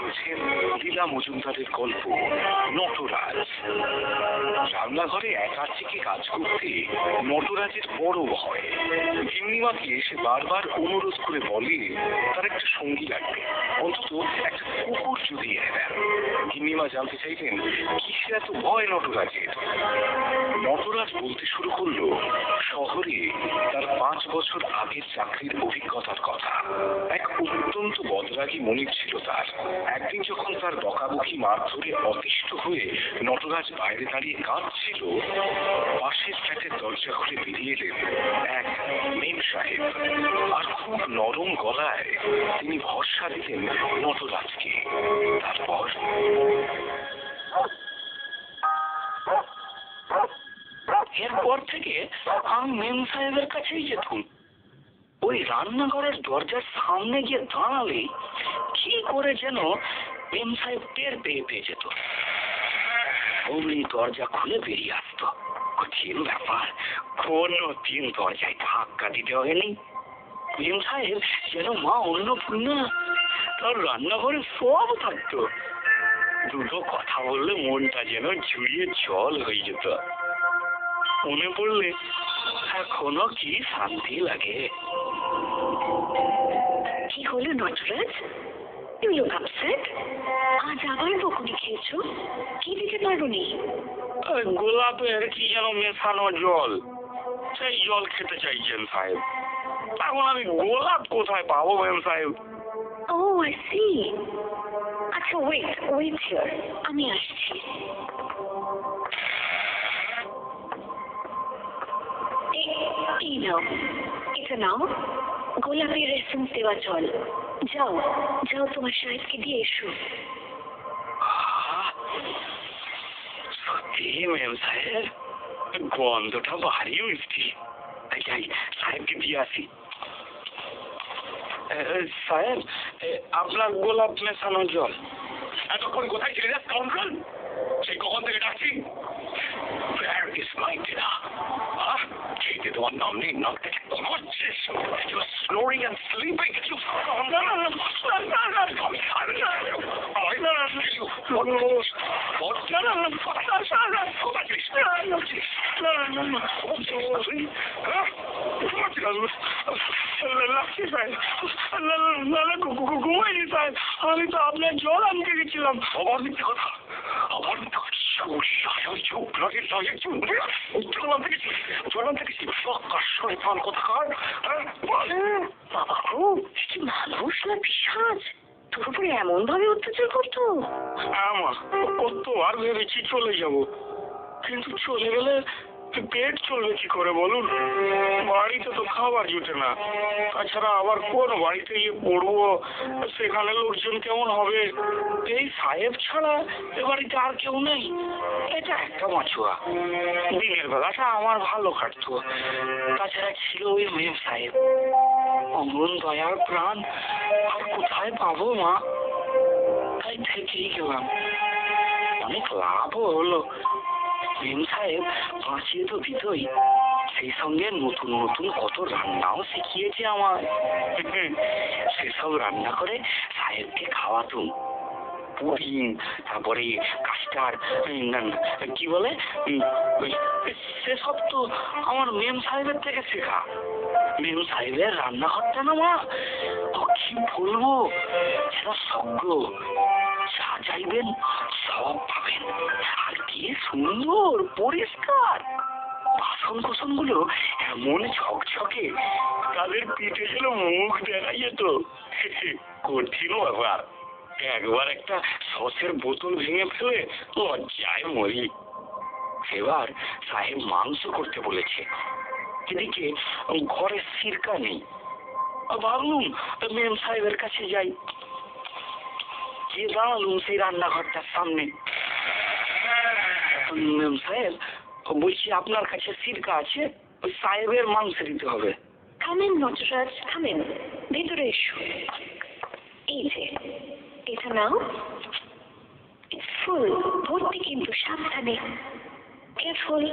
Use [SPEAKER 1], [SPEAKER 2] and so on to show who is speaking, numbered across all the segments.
[SPEAKER 1] শুনছেন লীলা মজুমদারের গল্প নটরাজ। রান্নাঘরে একা থেকে কাজ করতে নটরাজের বড় ভয়। গিন্নিমাকে সে বারবার অনুরোধ করে বলে তার একটা সঙ্গী লাগবে, অন্তত একটা কুকুর যদি এনে দেন। গিন্নিমা জানতে চাইলেন কিসে এত ভয় নটরাজের। নটরাজ বলতে শুরু করলো শহরে তার 5 বছর আগের চাকরির অভিজ্ঞতার কথা। এক অত্যন্ত বদরাগী মনিব ছিল তার। একদিন যখন তার বকাবকি মারধরে অতিষ্ঠ হয়ে নটরাজ বাইরে দাঁড়িয়ে কাঁদছিল, পাশের ফ্ল্যাটের দরজা খুলে বেরিয়ে এলেন এক মেম সাহেব। আর খুব নরম গলায় তিনি ভরসা দিলেন নটরাজকে। তারপর
[SPEAKER 2] এরপর থেকে আমি মেম সাহেবের কাছেই যেতাম। ওই রান্নাঘরের দরজার সামনে গিয়ে দাঁড়ালে কি করে যেন মেম সাহেব টের পেয়ে যেত। অমনি দরজা খুলে বেরিয়ে আসতো। কঠিন ব্যাপার, কোনো দিন দরজায় ধাক্কা দিতে হয়নি। মেম সাহেব যেন মা অন্নপূর্ণা, তার রান্নাঘরে সব থাকতো। দুটো কথা বললে মনটা যেন ঝুড়িয়ে জল হয়ে যেত। মনে পড়লে এখনো কি শান্তি লাগে।
[SPEAKER 3] কি হলো নটরাজ? You look upset. আজ আবার বকুনি খেয়েছো? কি দিতে পারোনি?
[SPEAKER 2] গোলাপের কি যেন মেশানো জল, সেই জল খেতে চাইছেন সাহেব। এখন আমি গোলাপ কোথায় পাবো মেম সাহেব?
[SPEAKER 3] Oh, I see. আচ্ছা, wait here. আমি আসছি। এই নাও, এটা নাও, গোলাপের এসেন্স দেওয়া জল। যাও তোমার সাহেবকে দিয়ে এসো।
[SPEAKER 2] সত্যি মেম সাহেব, গন্ধটা ভারী মিষ্টি। যাই সাহেবকে দিয়ে আসি। সাহেব, আপনার গোলাপ মেশানো জল।
[SPEAKER 1] এতক্ষণ কোথায় ছিলে স্কাউন্ডার? সেই কখন থেকে ডাকছি। Where is my dinner? খেতে তোমার নাম নেই, নাম থেকে ঘুমাচ্ছিস। You are snoring and sleeping. You
[SPEAKER 2] ঘুমাইনি সাহেব, আমি তো আপনার জল আনতে গেছিলাম।
[SPEAKER 1] আবার মিথ্যে কথা, আবার মিথ্যে কথা।
[SPEAKER 3] বাবা গো, কি মানুষ না পিশাচ? তোর উপরে এমন ভাবে অত্যাচার করতো?
[SPEAKER 2] আমার কতবার ভেবেছি চলে যাব, কিন্তু চলে গেলে পেট চলবে কি করে বলুন? বাড়িতে তো খাবার জুটে না। তাছাড়া আবার কোন বাড়িতে গিয়ে পড়বো, সেখানে লোকজন কেমন হবে? এই সাহেব ছাড়া এ বাড়িতে আর কেউ নেই। এটা একটা মাছুয়া। দিনের বেলাটা আমার ভালো কাটতো। তাছাড়া ছিল ওই মেম সাহেব, অমন দয়ার প্রাণ আর কোথায় পাবো মা? তাই থেকেই গেলাম। অনেক লাভও হলো। মেম সাহেব বাঁচিয়ে তো দিতই, সেই সঙ্গে নতুন নতুন কত রান্নাও শিখিয়েছে আমার। সেসব রান্না করে সাহেবকে খাওয়াতুম। পুডিং, তারপরে কাস্টার্ড, কি বলে, সেসব তো আমার মেম সাহেবের থেকে শেখা। মেম সাহেবের রান্নাঘরটা না মা, কি বলবো, সেটা স্বর্গ। যা চাইবেন সব পাবেন, আর কি সুন্দর পরিষ্কার। বাসন কোসন গুলো এমন ঝকঝকে, তাদের পিঠে ছিল মুখ দেখা যেত। কঠিন ব্যাপার। একবার একটা সসের বোতল ভেঙে ফেলে লজ্জায় মরি। এবার সাহেব মাংস করতে বলেছে, এদিকে ঘরে সিরকা নেই। ভাবলুম মেম সাহেবের কাছে যাই। গিয়ে দাঁড়ালুম সেই রান্নাঘরটার সামনে। মেম সাহেব, বলছি আপনার কাছে সিরকা আছে? ওই সাহেবের মাংস দিতে হবে।
[SPEAKER 3] থামেন নটরাজ, থামেন, ভেতরে এসো। এই যে এটা নাও, ফুল ভর্তি কিন্তু, সাবধানে, কেয়ারফুল।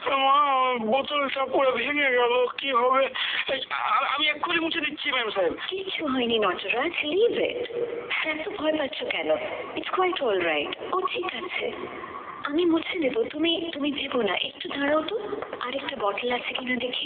[SPEAKER 2] মা বোতলটা পুরো ভেঙে গেল, কি হবে? আমি এক্ষুনি মুছে দিচ্ছি ম্যাম সাহেব।
[SPEAKER 3] কিচ্ছু হয়নি নটরাজ, লিভ ইট। এত ভয় পাচ্ছ কেন? It's quite all right. ও ঠিক আছে, আমি মুছে দেবো। তুমি তুমি ভেবো না, একটু দাঁড়াও তো, আরেকটা বটল আছে কিনা দেখি।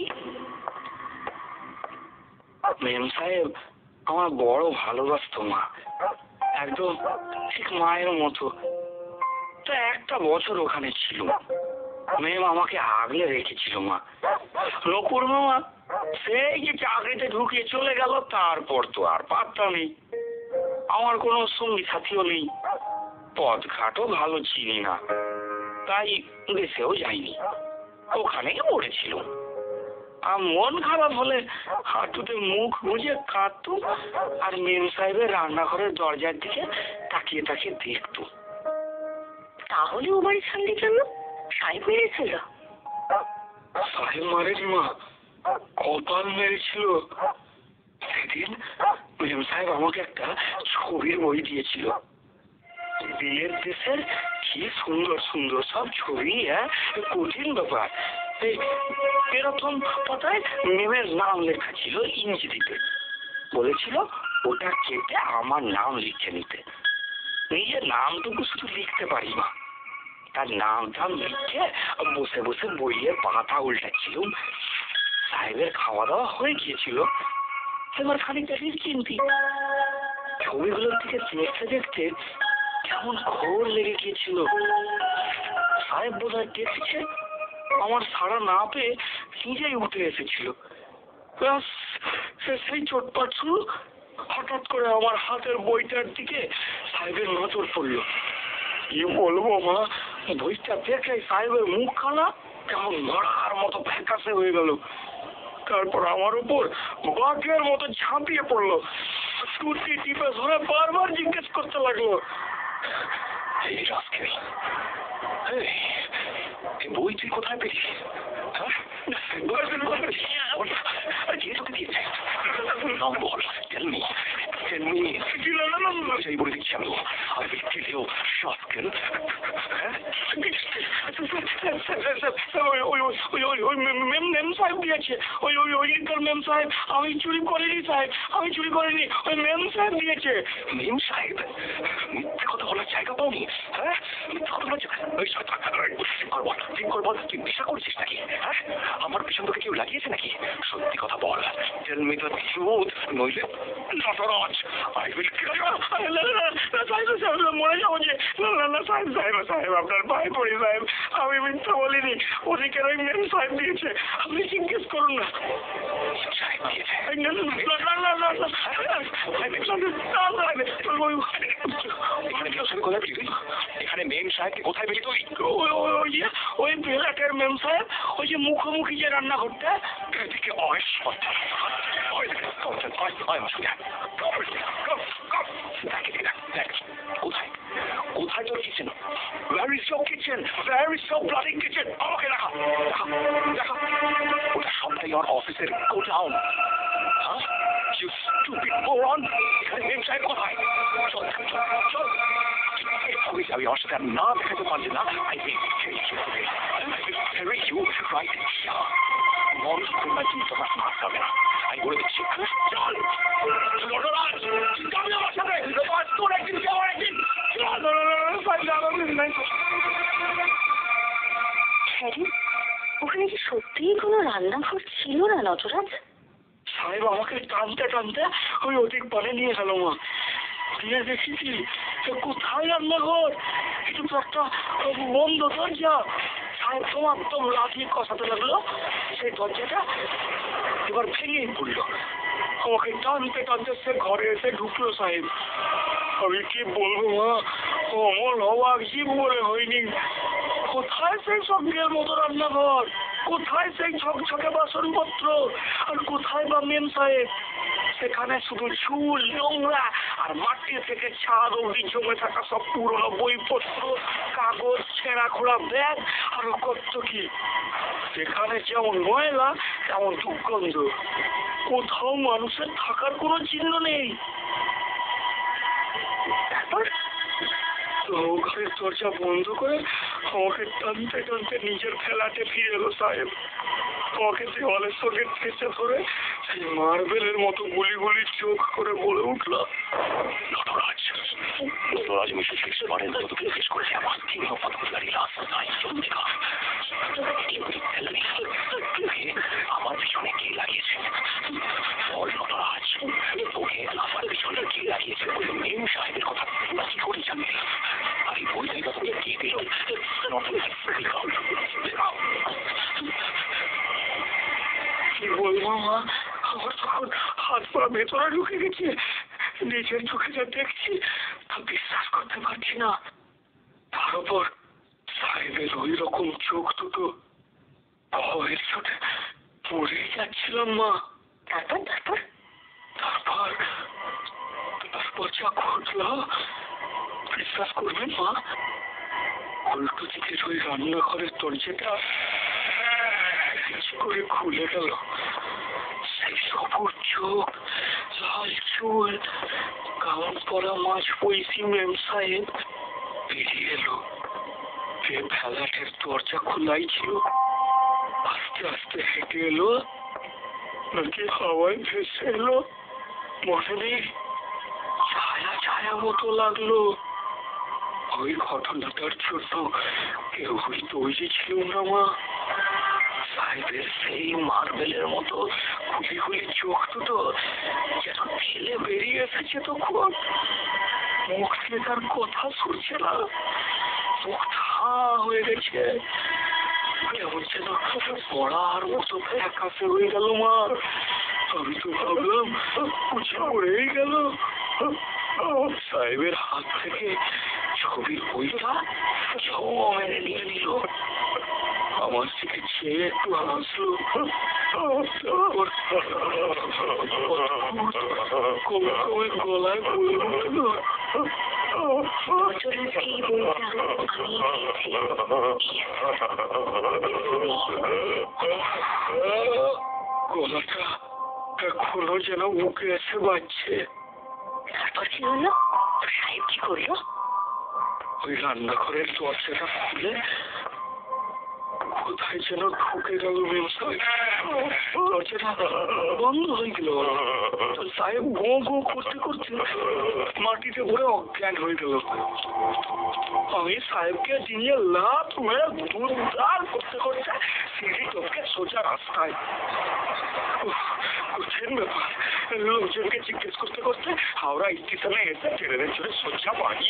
[SPEAKER 2] ম্যাম সাহেব আমার বড় ভালোবাসতো মা, একদম ঠিক মায়ের মতো। তা একটা বছর ওখানে ছিল, ম্যাম আমাকে আগলে রেখেছিল মা। নকুর মামা সেই যে চাকরিতে ঢুকিয়ে চলে গেল, তারপর তো আর পাত্তা নেই। আমার কোনো সঙ্গী সাথীও নেই, পথঘাটও ভালো চিনি না, তাই দেশেও যাইনি, ওখানেই পড়েছিল। আর মন খারাপ হলে হাঁটুতে মুখ গুজে কাঁদতুম, আর মেম সাহেবের রান্নাঘরের দরজার দিকে তাকিয়ে তাকিয়ে দেখতো।
[SPEAKER 3] তাহলে ও বাড়ি ছাড়লি কেন? সাহেব মেরেছিল?
[SPEAKER 2] সাহেব মারেনি মা, কপাল মেরেছিল। সেদিন মেম সাহেব আমাকে একটা ছবির বই দিয়েছিল, বিয়ের দেশের কি সুন্দর সুন্দর সব ছবি। কঠিন ব্যাপার। এরকম পাতায় মেমের নাম লেখা ছিল ইংরেজিতে। বলেছিল ওটা কেটে আমার নাম লিখে নিতে। নিজের নামটুকু শুধু লিখতে পারি না, তার নাম টাম লিখে বসে বসে বইয়ের পাতা উল্টাচ্ছিলুম। সাহেবের খাওয়া দাওয়া হয়ে গিয়েছিল, এবার খানিকটা চিন্তি। ছবিগুলোর দিকে দেখতে দেখতে কেমন ঘোর লেগে গিয়েছিল। সাহেব বোধহয় দেখছে, আমার সাড়া না পেয়ে নিজেই উঠে এসেছিল। সেই চোটপাট শুরু। হঠাৎ করে আমার হাতের বইটার দিকে সাহেবের নজর পড়লো। কি বলবো মা, বইটা দেখে সাহেবের মুখখানা কেমন মরার মতো ফ্যাকাশে হয়ে গেল। তারপর আমার উপর বাঘের মতো ঝাঁপিয়ে পড়লো, টুটি টিপে ধরে বারবার জিজ্ঞেস করতে লাগলো,
[SPEAKER 1] এই রাস্কেল, এই বই তুই কোথায় পেলি? কে তোকে দিয়েছে? নাম বল, টেল মি, টেল মি। সেই বলে দিচ্ছি আমি, I will kill you, rascal.
[SPEAKER 2] মেম সাহেব দিয়েছে, ওই মেম সাহেব। আমি চুরি করিনি সাহেব, আমি চুরি করিনি, ওই মেম সাহেব দিয়েছে।
[SPEAKER 1] মেম সাহেব? মিথ্যে কথা বলার জায়গা পাওনি? হ্যাঁ, মিথ্যে কথা বলার জায়গা? ঠিক কর বল, তুই নেশা করছিস নাকি? হ্যাঁ, আমার পিছন থেকে কেউ লাগিয়েছে নাকি? সত্যি কথা বল, টেল মি দ্য ট্রুথ, নইলে Nataraj, I will kill you.
[SPEAKER 2] মরে যাবো যে। না সাহেব সাহেব সাহেব, আপনার পায়ে পড়ি সাহেব, আমি মিথ্যা বলিনি। ওদিকে ওই মেম সাহেব দিয়েছে, আপনি জিজ্ঞেস করুন না।
[SPEAKER 1] সাহেব দিয়েছে? এখানে মেম সাহেবকে কোথায় পেলি তুই?
[SPEAKER 2] ওই বেলাটের মেম সাহেব, ওই যে মুখোমুখি যে রান্নাঘরটা।
[SPEAKER 1] এদিকে কোথায় কোথায় তোর kitchen? Where is your kitchen? Where is your bloody kitchen? আমাকে দেখা দেখা। ওটা সবটাই আমার অফিসের গোডাউন। হ্যাঁ, you stupid moron! এখানে মেম সাহেব কোথায়? চল চল চল, তুই যাবি আমার সাথে, না দেখাতে পারলে না, I will kill you. I will bury you right here. মানুষ তোমরা কিন্তু তোমার মাছ খাবে না, আমি বলে দিচ্ছি। চল নটরাজ, যাবি আমার সাথে, তোর একদিন কি আমার একদিন।
[SPEAKER 3] হ্যাঁ রে, ওখানে কি সত্যিই কোনো রান্নাঘর ছিল না নটরাজ?
[SPEAKER 2] সাহেব আমাকে টানতে টানতে ওই অধিক পানে নিয়ে গেল মা। দিয়ে দেখেছি কোথায় রান্নাঘর, এটা তো একটা বন্ধ দরজা। সাহেব তোমার তো লাঠি কষাতে লাগলো, সেই দরজাটা এবার ভেঙেই পড়লো। আমাকে টানতে টানতে সে ঘরে এসে ঢুকলো সাহেব। আমি কি বলবো মা, অমন অবাক জীব বলে হয়নি। কোথায় সেই স্বর্গের মতো রান্নাঘর, কোথায় সেই ঝকঝকে বাসনপত্র, আর কোথায় বা মেম সাহেব? সেখানে শুধু চুল, নোংরা আর মাটি থেকে ছাদ অবধি জমে থাকা সব পুরনো বইপত্র, কাগজ, ছেঁড়া খোলা ব্যাগ, আরো কত কি। সেখানে যেমন ময়লা তেমন দুর্গন্ধ, কোথাও মানুষের থাকার কোনো চিহ্ন নেই। তো ঘরের দরজা বন্ধ করে আমাকে টানতে টানতে নিজের ফ্ল্যাটে ফিরে এলো সাহেব। আমাকে দেওয়ালের সঙ্গে ঠেসে ধরে সেই মার্বেলের মতো গুলি গুলি চোখ করে বলে উঠল,
[SPEAKER 1] নটরাজ, নটরাজ মিসেস এক্সপারেন্ট তোকে জিজ্ঞেস করেছে আমার কি গাড়ি রাস্তায় চলতে গা আমার পিছনে কে লাগিয়েছে? বল নটরাজ, তোকে আমার পিছনে কে লাগিয়েছে? ওই মেম সাহেবের কথা কি করে জানবি? আর এই বইটাই বা তোকে কে দিল?
[SPEAKER 2] কি বলবো মা, আমার তখন হাত পা ভেতরে ঢুকে গেছে। নিজের চোখে যা দেখছি তা বিশ্বাস করতে পারছি না। তার উপর সাহেবের ওই রকম চোখ দুটো, ভয়ের চোটে পড়ে যাচ্ছিলাম মা।
[SPEAKER 3] তারপর তারপর
[SPEAKER 2] তারপর তারপর যা ঘটলো বিশ্বাস করবেন মা, উল্টো দিকের ওই রান্নাঘরের দরজাটা করে খুলে গেল। সেই সবুজ চোখ, লাল চুল, গাউন পরা মাছ পয়সি মেম সাহেব বেরিয়ে এলো। যে ফ্ল্যাটের দরজা খোলাই ছিল আস্তে আস্তে হেঁটে এলো নাকি হাওয়ায় ভেসে এলো মনে নেই, ছায়া ছায়া মতো লাগলো। ওই ঘটনাটার জন্য কেউই তৈরি ছিল না মা। সাহেবের সেই মার্বেলের মতো খুলি খুলি চোখ দুটো যেন ঠেলে বেরিয়ে এসেছে তখন। মুখ দিয়ে তার কথা শুনছে না, মুখ হা হয়ে গেছে, কেমন যেন পড়ার মতো ফ্যাকাশে হয়ে গেল মা। আমি তো ভাবলাম কুচি পড়েই গেল। সাহেবের হাত থেকে ছবির বইটা মেরে নিয়ে নিল, আমার দিকে চেয়ে একটু হাসলো, গলায় বলে উঠল,
[SPEAKER 3] এই বইটা আমি দিয়েছি।
[SPEAKER 2] গলাটা এখনো যেন বুকে এসে বাজছে।
[SPEAKER 3] তারপর কি হলো? সাহেব কি করলো?
[SPEAKER 2] ওই রান্নাঘরের দরজাটা খুলে কোথায় যেন ঢুকে গেল মেম সাহেব। দরজাটা বন্ধ হয়ে গেল। সাহেব গো গো করতে করতে মাটিতে পড়ে অজ্ঞান হয়ে গেল। আমি সাহেবকে দিয়ে লাফ মেরে দুধদার করতে করতে সিঁড়ি টপকে সোজা রাস্তায়। কঠিন ব্যাপার, লোকজনকে জিজ্ঞেস করতে করতে হাওড়া স্টেশনে এসে ট্রেনের চড়ে সোজা বাড়ি।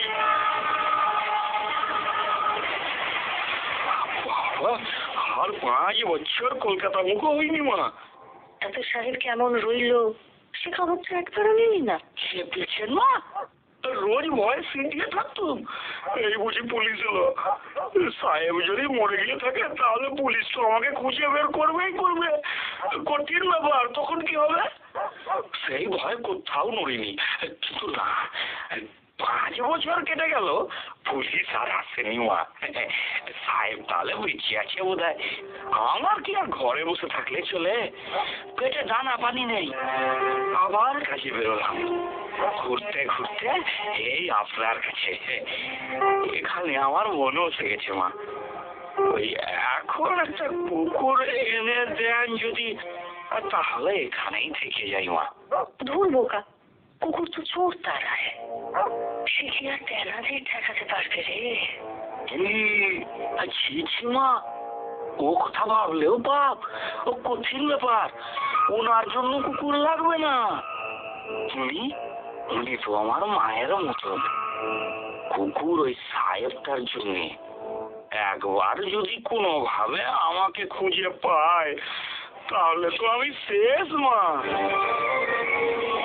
[SPEAKER 2] আর 5 বছর কলকাতা মুখ হয়নি মা।
[SPEAKER 3] এত সাহেব কেমন রইলো সে খবর তো একবারও নেই না।
[SPEAKER 2] সে দেখছেন মা, রোজ ভয় সিঁড়িয়ে থাকতুম, এই বুঝি পুলিশ এলো। সাহেব যদি মরে গিয়ে থাকে তাহলে পুলিশ তো আমাকে খুঁজে বের করবেই করবে। কঠিন ব্যাপার, তখন কি হবে? সেই ভয় কোথাও নড়িনি। কিন্তু না, 5 বছর কেটে গেল, পুলিশ আর আসেনি মা। সাহেব তাহলে বেঁচে আছে বোধ হয়। আমার কি আর ঘরে বসে থাকলে চলে? পেটে দানা পানি নেই। আবার কাজে বেরোলাম, ঘুরতে ঘুরতে এই আপনার কাছে। এখানে আমার মনে বসে গেছে মা। ওই এখন একটা কুকুর এনে দেন যদি, তাহলে এখানেই থেকে যাই মা।
[SPEAKER 3] ধুর বোকা, কুকুর তো চোর তাড়ায়, সে কি আর তেনাদের ঠেকাতে পারবে রে?
[SPEAKER 2] ছি মা, ও কথা ভাবলেও বাপ, ও কঠিন ব্যাপার। ওনার জন্য কুকুর লাগবে না। উনি তো আমার মায়ের মতন। কুকুর ওই সাহেবটার জন্য। একবার যদি কোনোভাবে আমাকে খুঁজে পায় তাহলে তো আমি শেষ মা।